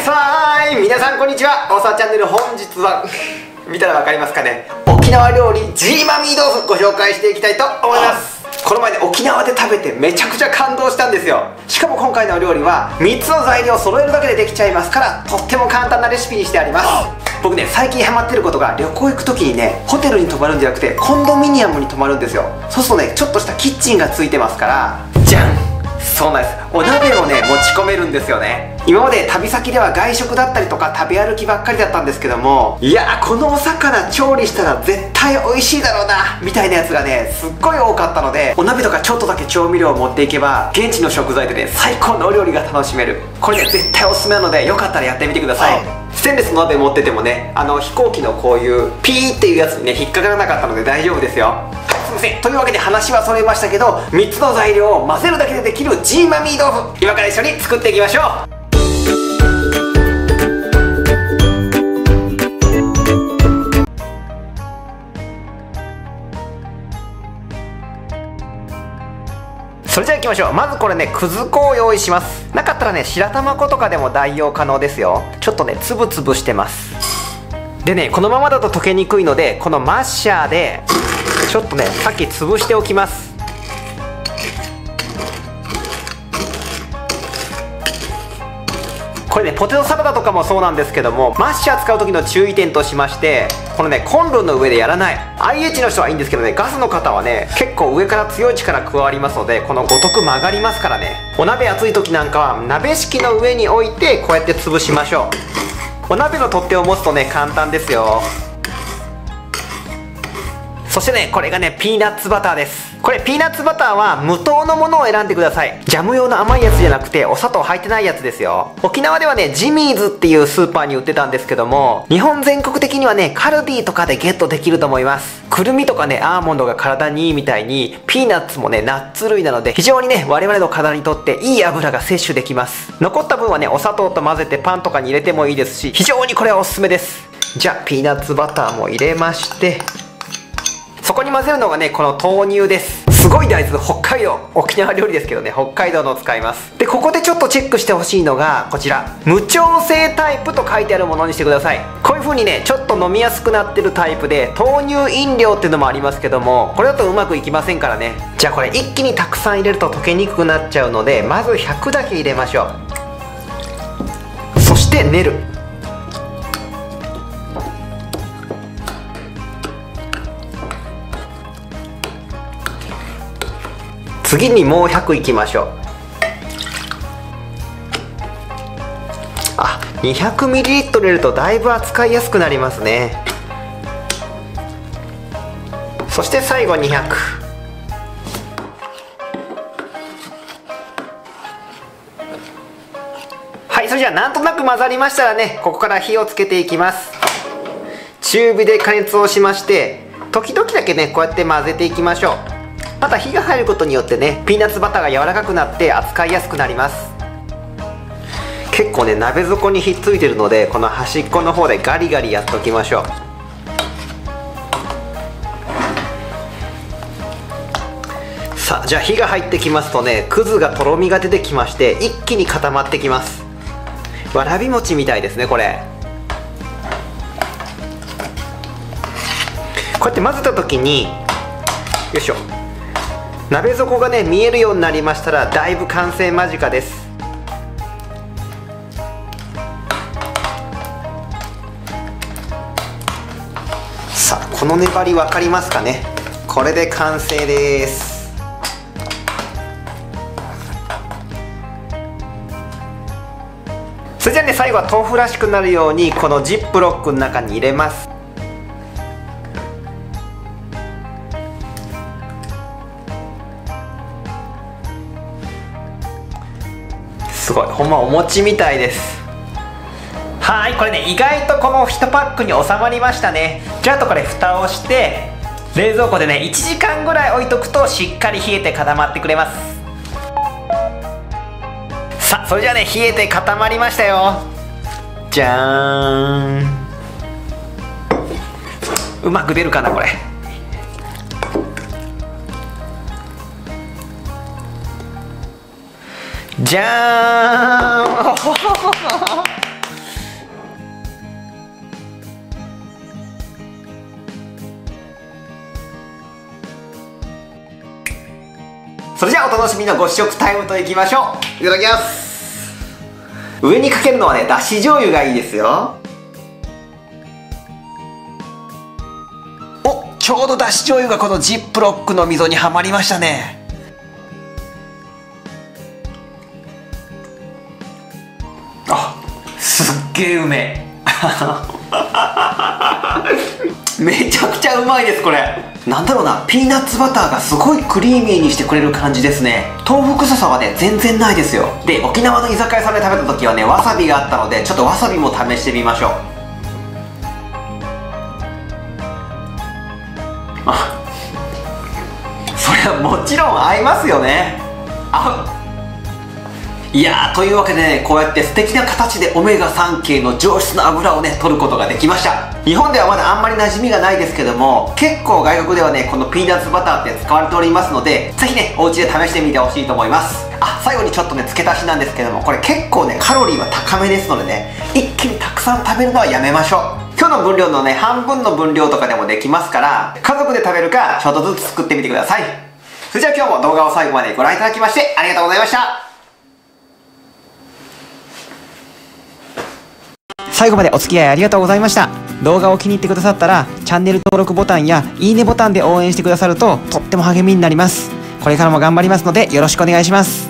さーい、皆さんこんにちは。大沢チャンネル、本日は見たらわかりますかね、沖縄料理ジーマミー豆腐ご紹介していきたいと思います。この前ね、沖縄で食べてめちゃくちゃ感動したんですよ。しかも今回のお料理は3つの材料を揃えるだけでできちゃいますから、とっても簡単なレシピにしてあります。僕ね、最近ハマってることが、旅行行く時にね、ホテルに泊まるんじゃなくてコンドミニアムに泊まるんですよ。そうするとね、ちょっとしたキッチンがついてますから、じゃん、そうなんです、お鍋をね持ち込めるんですよね。今まで旅先では外食だったりとか食べ歩きばっかりだったんですけども、いやー、このお魚調理したら絶対美味しいだろうなみたいなやつがね、すっごい多かったので、お鍋とかちょっとだけ調味料を持っていけば現地の食材でね、最高のお料理が楽しめる。これね、絶対おすすめなので、よかったらやってみてください。ステンレスの鍋持っててもね、飛行機のこういうピーっていうやつにね、引っかからなかったので大丈夫ですよ。すいません。というわけで話はそれましたけど、3つの材料を混ぜるだけでできるジーマミー豆腐、今から一緒に作っていきましょう。それじゃあ行きましょう。まずこれね、くず粉を用意します。なかったらね、白玉粉とかでも代用可能ですよ。ちょっとね、つぶつぶしてます。でね、このままだと溶けにくいので、このマッシャーでちょっとね、さっき潰しておきます。これね、ポテトサラダとかもそうなんですけども、マッシャー使う時の注意点としまして、このね、コンロの上でやらない。 IH の人はいいんですけどね、ガスの方はね、結構上から強い力加わりますので、この五徳曲がりますからね。お鍋熱い時なんかは鍋敷きの上に置いて、こうやって潰しましょう。お鍋の取っ手を持つとね、簡単ですよ。そしてね、これがね、ピーナッツバターです。これピーナッツバターは無糖のものを選んでください。ジャム用の甘いやつじゃなくて、お砂糖入ってないやつですよ。沖縄ではね、ジミーズっていうスーパーに売ってたんですけども、日本全国的にはね、カルディとかでゲットできると思います。くるみとかね、アーモンドが体にいいみたいに、ピーナッツもね、ナッツ類なので、非常にね、我々の体にとっていい油が摂取できます。残った分はね、お砂糖と混ぜてパンとかに入れてもいいですし、非常にこれはおすすめです。じゃあピーナッツバターも入れまして、そこに混ぜるのがね、この豆乳です。すごい大豆、北海道、沖縄料理ですけどね、北海道のを使います。で、ここでちょっとチェックしてほしいのがこちら、無調整タイプと書いてあるものにしてください。こういう風にね、ちょっと飲みやすくなってるタイプで、豆乳飲料っていうのもありますけども、これだとうまくいきませんからね。じゃあこれ一気にたくさん入れると溶けにくくなっちゃうので、まず100だけ入れましょう。そして練る。次にもう100いきましょう。あ、200ml 入れるとだいぶ扱いやすくなりますね。そして最後200。はい、それじゃあなんとなく混ざりましたらね、ここから火をつけていきます。中火で加熱をしまして、時々だけね、こうやって混ぜていきましょう。また火が入ることによってね、ピーナッツバターが柔らかくなって扱いやすくなります。結構ね、鍋底にひっついてるので、この端っこの方でガリガリやっておきましょう。さあ、じゃあ火が入ってきますとね、くずがとろみが出てきまして、一気に固まってきます。わらび餅みたいですね、これ。こうやって混ぜた時に、よいしょ、鍋底がね、見えるようになりましたら、だいぶ完成間近です。さあ、この粘り分かりますかね。これで完成です。それじゃあね、最後は豆腐らしくなるように、このジップロックの中に入れます。すごい、ほんまお餅みたいです。はい、これね、意外とこの1パックに収まりましたね。じゃああとこれ蓋をして冷蔵庫でね、1時間ぐらい置いとくとしっかり冷えて固まってくれます。さあ、それじゃあね、冷えて固まりましたよ。じゃーん。うまく出るかなこれ。じゃーんそれじゃあお楽しみのご試食タイムといきましょう。いただきます。上にかけるのはね、だし醤油がいいですよ。お、ちょうどだし醤油がこのジップロックの溝にはまりましたね。あ、すっげえうめえめちゃくちゃうまいですこれ。なんだろうな、ピーナッツバターがすごいクリーミーにしてくれる感じですね。豆腐臭さはね全然ないですよ。で、沖縄の居酒屋さんで食べた時はねわさびがあったので、ちょっとわさびも試してみましょう。あ、それはもちろん合いますよね。いやー、というわけでね、こうやって素敵な形でオメガ3系の上質な油をね取ることができました。日本ではまだあんまり馴染みがないですけども、結構外国ではねこのピーナッツバターって使われておりますので、ぜひねお家で試してみてほしいと思います。あ、最後にちょっとね付け足しなんですけども、これ結構ねカロリーは高めですのでね、一気にたくさん食べるのはやめましょう。今日の分量のね半分の分量とかでもできますから、家族で食べるかちょっとずつ作ってみてください。それじゃあ今日も動画を最後までご覧いただきましてありがとうございました。最後までお付き合いありがとうございました。動画を気に入ってくださったらチャンネル登録ボタンやいいねボタンで応援してくださるととっても励みになります。これからも頑張りますのでよろしくお願いします。